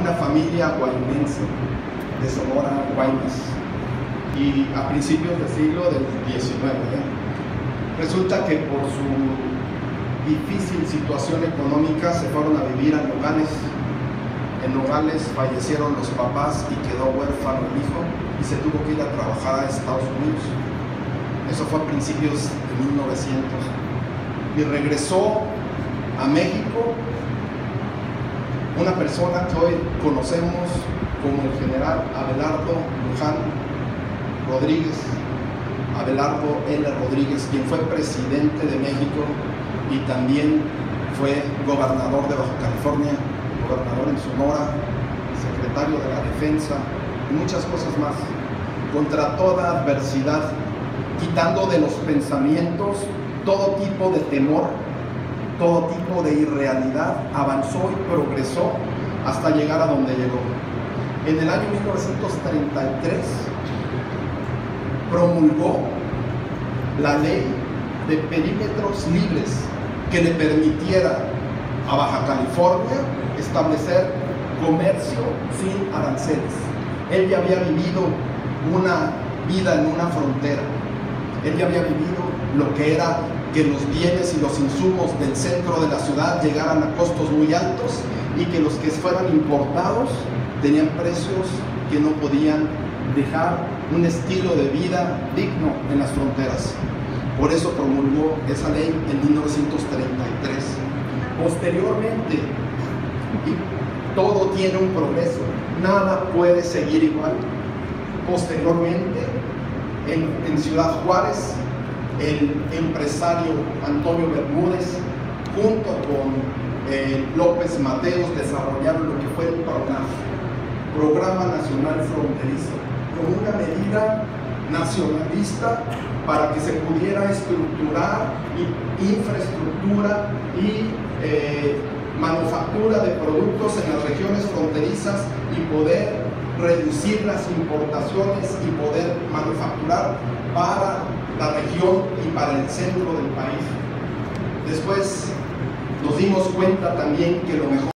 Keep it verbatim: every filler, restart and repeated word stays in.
una familia guaymense de Sonora, Guaymas, y a principios del siglo del diecinueve. ¿eh? Resulta que por su difícil situación económica se fueron a vivir a Nogales. En Nogales fallecieron los papás y quedó huérfano el hijo y se tuvo que ir a trabajar a Estados Unidos. Eso fue a principios de mil novecientos. Y regresó a México una persona que hoy conocemos como el general Abelardo Luján Rodríguez, Abelardo L. Rodríguez, quien fue presidente de México y también fue gobernador de Baja California, gobernador en Sonora, secretario de la Defensa y muchas cosas más. Contra toda adversidad, quitando de los pensamientos todo tipo de temor, todo tipo de irrealidad, avanzó y progresó hasta llegar a donde llegó. En el año mil novecientos treinta y tres promulgó la ley de perímetros libres que le permitiera a Baja California establecer comercio sin aranceles. Él ya había vivido una vida en una frontera. Él ya había vivido lo que era que los bienes y los insumos del centro de la ciudad llegaran a costos muy altos y que los que fueran importados tenían precios que no podían dejar un estilo de vida digno en las fronteras. Por eso promulgó esa ley en mil novecientos treinta y tres. Posteriormente, y todo tiene un progreso, nada puede seguir igual. Posteriormente, en, en Ciudad Juárez, el empresario Antonio Bermúdez, junto con eh, López Mateos, desarrollaron lo que fue el PRONAF, Programa Nacional Fronterizo, como una medida nacionalista para que se pudiera estructurar infraestructura y eh, manufactura de productos en las regiones fronterizas y poder reducir las importaciones y poder manufacturar para la región y para el centro del país. Después nos dimos cuenta también que lo mejor